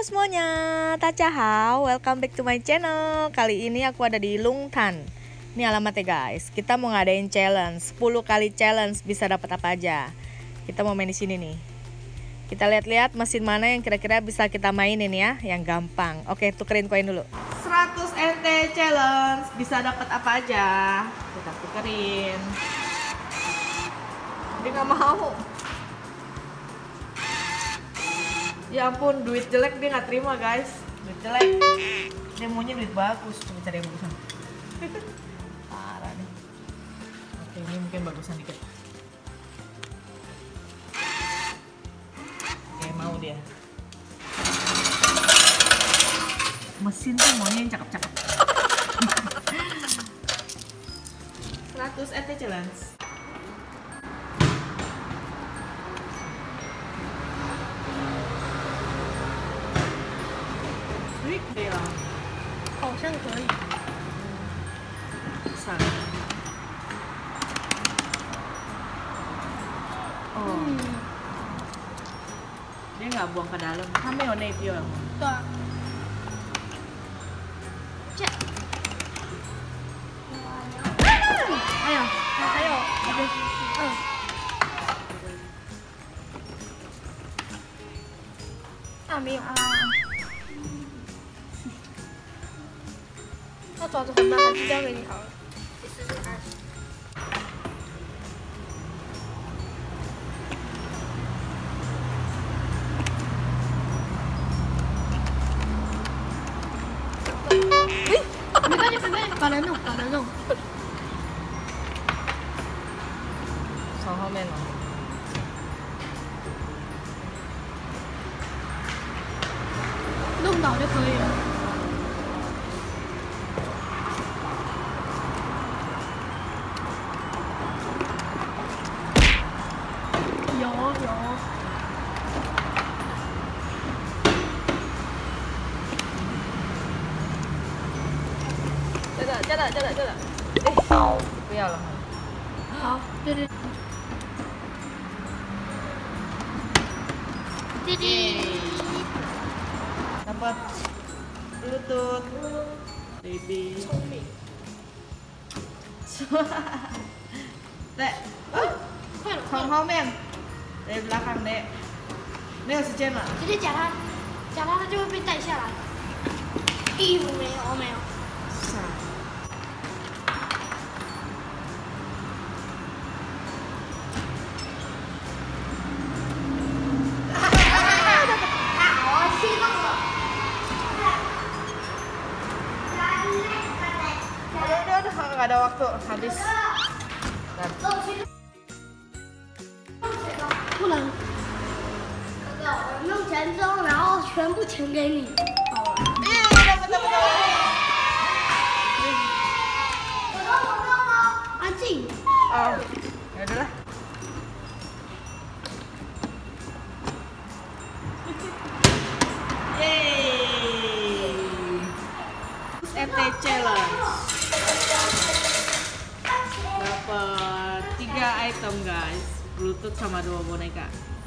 semuanya, Tachahao, welcome back to my channel. Kali ini aku ada di Lungtan. Ini alamatnya guys. Kita mau ngadain challenge, 10 kali challenge bisa dapat apa aja. Kita mau main di sini nih. Kita lihat-lihat mesin mana yang kira-kira bisa kita mainin ya, yang gampang. Oke, tukerin koin dulu. 100 NT challenge, bisa dapat apa aja. Kita tukerin. Dia nggak mau. Ya ampun, duit jelek dia nggak terima guys. Duit jelek. Dia maunya duit bagus. Coba cari yang bagusan. Parah nih. Oke, ini mungkin bagusan dikit. Oke, mau dia. Mesin tuh maunya yang cakep-cakep. 100 ET challenge.可以了， 好像可以。 算了。Oh. Dia nggak buang ke dalam. 他没有内壁了。 对啊。这。还有，没有啊。那爪子很慢，还是交给你好了。你试试看。没关系，把它弄。 从后面弄。 弄倒就可以了。有。 这个。不要了。 好，对。 Dapat Bluetooth. Baby. 聪明。 Dek. 快了。 从后面。Dari belakang, Dek. Ini有时间了。 直接夹它，它就会被带下来。衣服没有。 Udah, nggak ada waktu, habis. 不能。我弄钱之后，然后全部钱给你。好了。我弄了。安静。 Oh, ya udahlah. Yeay. ET challenge. Dapat 3 item guys, Bluetooth sama 2 boneka.